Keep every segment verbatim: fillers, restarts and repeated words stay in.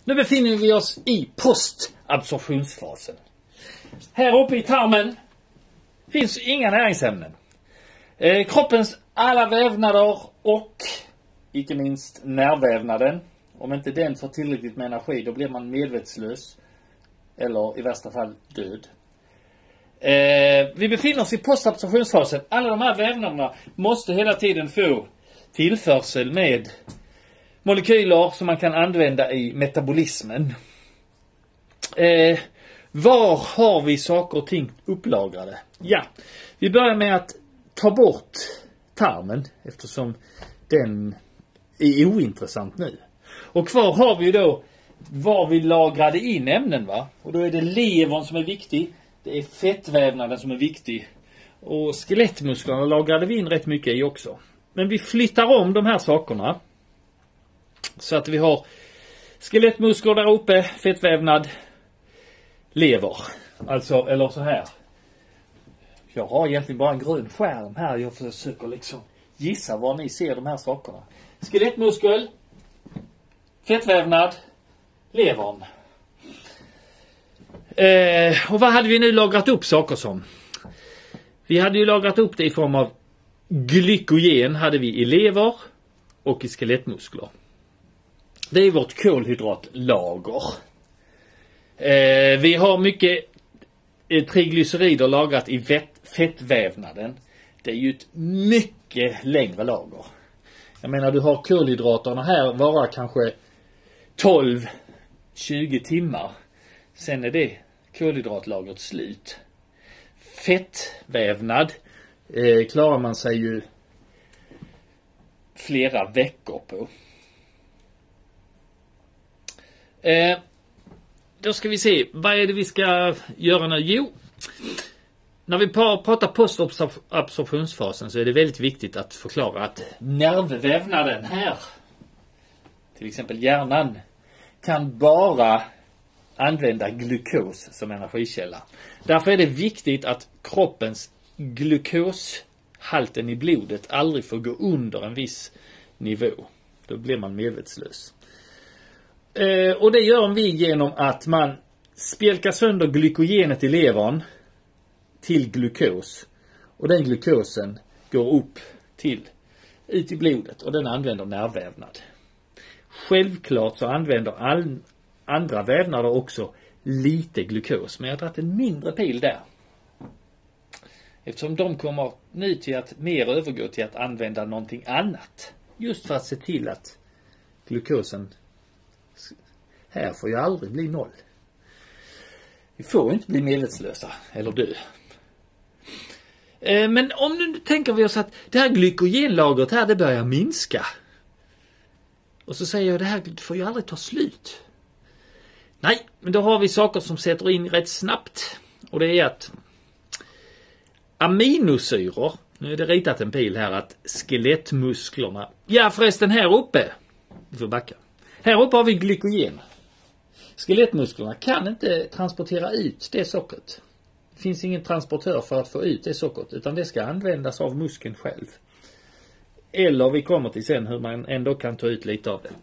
Nu befinner vi oss i postabsorptionsfasen. Här uppe i tarmen finns inga näringsämnen. Eh, kroppens alla vävnader och icke minst nervvävnaden. Om inte den får tillräckligt med energi, då blir man medvetslös. Eller i värsta fall död. Eh, vi befinner oss i postabsorptionsfasen. Alla de här vävnaderna måste hela tiden få tillförsel med molekyler som man kan använda i metabolismen. Eh, var har vi saker och ting upplagrade? Ja, vi börjar med att ta bort tarmen eftersom den är ointressant nu. Och kvar har vi då var vi lagrade in ämnen, va? Och då är det levern som är viktig. Det är fettvävnaden som är viktig. Och skelettmusklerna lagrade vi in rätt mycket i också. Men vi flyttar om de här sakerna. Så att vi har skelettmuskler där uppe, fettvävnad, lever. Alltså, eller så här. Jag har egentligen bara en grön skärm här. Jag försöker liksom gissa var ni ser de här sakerna. Skelettmuskel, fettvävnad, levern. Eh, och vad hade vi nu lagrat upp saker som? Vi hade ju lagrat upp det i form av glykogen hade vi i lever och i skelettmuskler. Det är vårt kolhydratlager. Eh, vi har mycket eh, triglycerider lagrat i fett, fettvävnaden. Det är ju ett mycket längre lager. Jag menar, du har kolhydraterna här vara kanske tolv till tjugo timmar. Sen är det kolhydratlagret slut. Fettvävnad eh, klarar man sig ju flera veckor på. Eh, då ska vi se, vad är det vi ska göra nu? Jo, när vi pratar postabsorptionsfasen så är det väldigt viktigt att förklara att nervvävnaden här, till exempel hjärnan, kan bara använda glukos som energikälla. Därför är det viktigt att kroppens glukoshalten i blodet aldrig får gå under en viss nivå. Då blir man medvetslös. Eh, och det gör vi genom att man spjälkar sönder glykogenet i levern till glukos. Och den glukosen går upp till, ut i blodet och den använder nervvävnad. Självklart så använder all, andra vävnader också lite glukos. Men jag har dragit en mindre pil där. Eftersom de kommer nu till att mer övergå till att använda någonting annat. Just för att se till att glukosen här får ju aldrig bli noll. Vi får inte bli medvetslösa eller dö. Eh, men om nu tänker vi oss att det här glykogenlagret här, det börjar minska. Och så säger jag, det här får ju aldrig ta slut. Nej, men då har vi saker som sätter in rätt snabbt. Och det är att aminosyror, nu är det ritat en pil här, att skelettmusklerna, ja förresten här uppe, vi får backa. Här uppe har vi glykogen. Skelettmusklerna kan inte transportera ut det sockret. Det finns ingen transportör för att få ut det sockret, utan det ska användas av muskeln själv. Eller vi kommer till sen hur man ändå kan ta ut lite av det.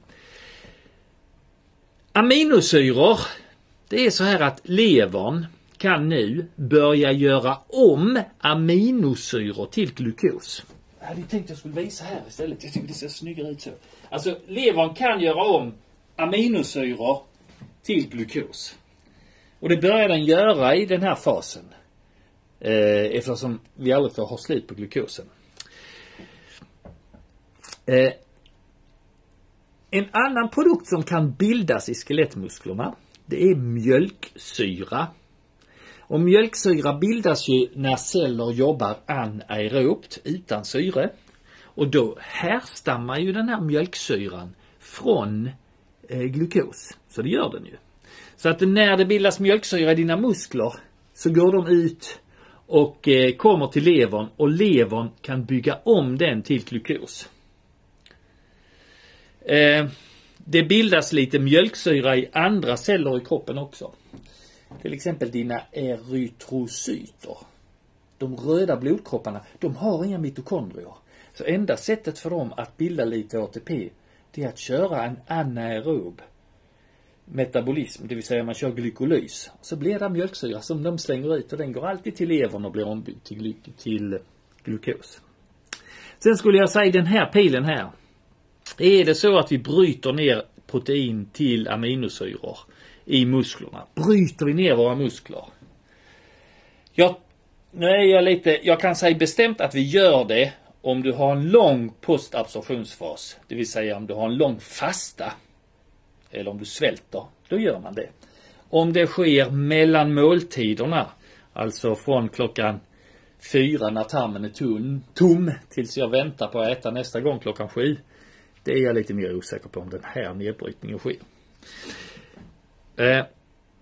Aminosyror, det är så här att levern kan nu börja göra om aminosyror till glukos. Jag hade tänkt att jag skulle visa här istället. Jag tycker det ser snyggare ut så. Alltså levern kan göra om aminosyror till glukos. Och det börjar den göra i den här fasen. Eh, eftersom vi aldrig får ha slut på glukosen. Eh, en annan produkt som kan bildas i skelettmusklerna, det är mjölksyra. Och mjölksyra bildas ju när celler jobbar anaerobt utan syre. Och då härstammar ju den här mjölksyran från eh, glukos. Så det gör den ju. Så att när det bildas mjölksyra i dina muskler så går de ut och eh, kommer till levern. Och levern kan bygga om den till glukos. Eh, det bildas lite mjölksyra i andra celler i kroppen också. Till exempel dina erytrocyter. De röda blodkropparna, de har inga mitokondrier. Så enda sättet för dem att bilda lite A T P, det är att köra en anaerob metabolism, det vill säga man kör glykolys, så blir det mjölksyra som de slänger ut och den går alltid till levern och blir ombyggd till, gly- till glukos. Sen skulle jag säga den här pilen här. Är det så att vi bryter ner protein till aminosyror i musklerna, bryter vi ner våra muskler? Jag, nu är jag lite, jag kan säga bestämt att vi gör det om du har en lång postabsorptionsfas, det vill säga om du har en lång fasta eller om du svälter, då gör man det. Om det sker mellan måltiderna, alltså från klockan fyra när tarmen är tom, tom tills jag väntar på att äta nästa gång klockan sju, det är jag lite mer osäker på om den här nedbrytningen sker. Eh,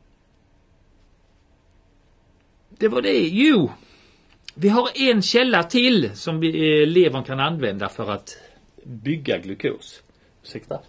det var det, jo. Vi har en källa till som vi, eh, levern kan använda för att bygga glukos. Ursäkta.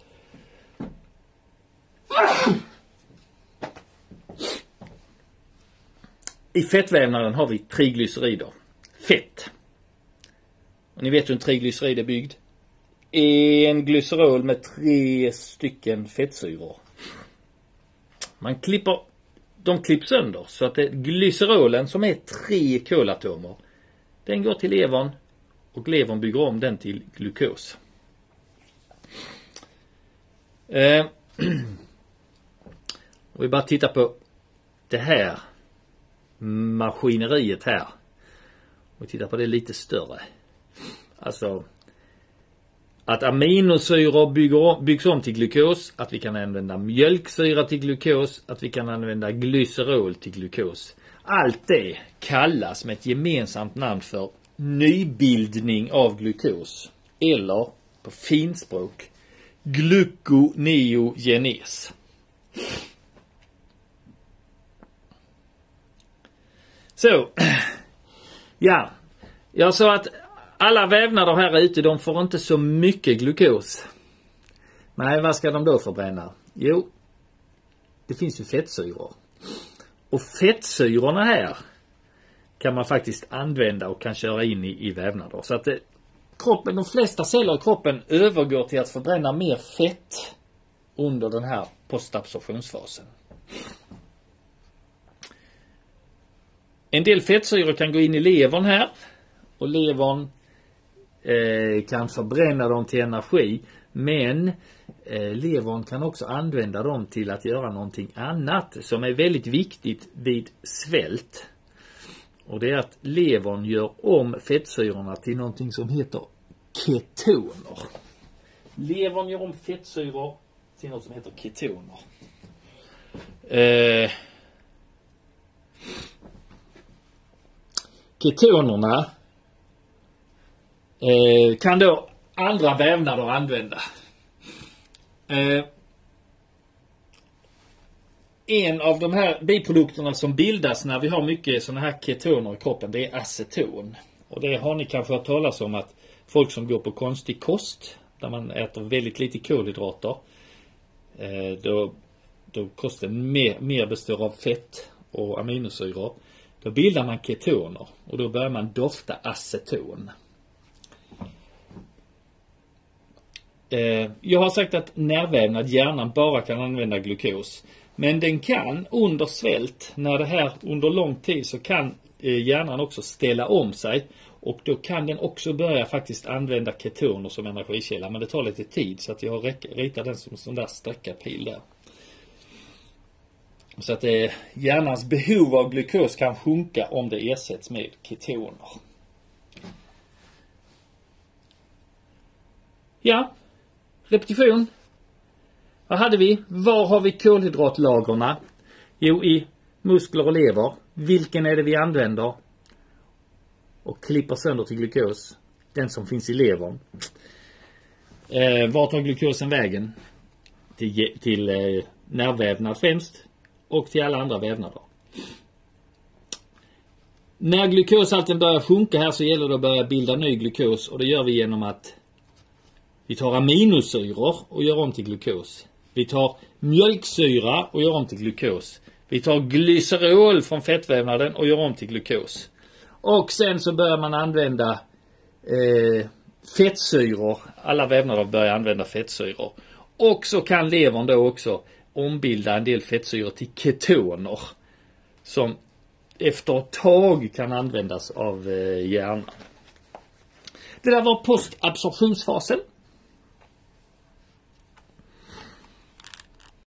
I fettvävnaden har vi triglycerider. Fett. Och ni vet hur en triglycerid är byggd. En glycerol med tre stycken fettsyror. Man klipper, de klipps sönder så att det, glycerolen som är tre kolatomer, den går till levern och levern bygger om den till glukos. Eh, och vi bara tittar på det här maskineriet här. Och titta på det lite större. Alltså att aminosyror bygger, byggs om till glukos, att vi kan använda mjölksyra till glukos, att vi kan använda glycerol till glukos. Allt det kallas med ett gemensamt namn för nybildning av glukos. Eller på finspråk gluconeogenes. Så, ja, jag sa att alla vävnader här ute, de får inte så mycket glukos. Nej, vad ska de då förbränna? Jo, det finns ju fettsyror. Och fettsyrorna här kan man faktiskt använda och kan köra in i, i vävnader. Så att det, kroppen, de flesta celler i kroppen övergår till att förbränna mer fett under den här postabsorptionsfasen. En del fettsyror kan gå in i levern här. Och levern eh, kan förbränna dem till energi. Men eh, levern kan också använda dem till att göra någonting annat som är väldigt viktigt vid svält. Och det är att levern gör om fettsyrorna till någonting som heter ketoner. Levern gör om fettsyror till något som heter ketoner. Eh, ketonerna eh, kan då andra vävnader använda. Eh, en av de här biprodukterna som bildas när vi har mycket såna här ketoner i kroppen, det är aceton. Och det har ni kanske hört talas om, att folk som går på konstig kost, där man äter väldigt lite kolhydrater, eh, då, då kosten mer, mer består av fett och aminosyror. Då bildar man ketoner och då börjar man dofta aceton. Eh, jag har sagt att nervvävnad, hjärnan, bara kan använda glukos. Men den kan under svält, när det här under lång tid, så kan eh, hjärnan också ställa om sig. Och då kan den också börja faktiskt använda ketoner som energikälla. Men det tar lite tid, så att jag har ritat den som en sån där sträckarpil där. Så att eh, hjärnans behov av glukos kan sjunka om det ersätts med ketoner. Ja, repetition. Vad hade vi? Var har vi kolhydratlagerna? Jo, i muskler och lever. Vilken är det vi använder? Och klipper sönder till glukos. Den som finns i levern. Eh, var tar glukosen vägen? Till, till eh, nervvävnad främst. Och till alla andra vävnader. När glukoshalten börjar sjunka här, så gäller det att börja bilda ny glukos. Och det gör vi genom att vi tar aminosyror och gör om till glukos. Vi tar mjölksyra och gör om till glukos. Vi tar glycerol från fettvävnaden och gör om till glukos. Och sen så börjar man använda eh, fettsyror. Alla vävnader börjar använda fettsyror. Och så kan levern då också ombilda en del fettsyror till ketoner som efter ett tag kan användas av hjärnan. Det där var postabsorptionsfasen.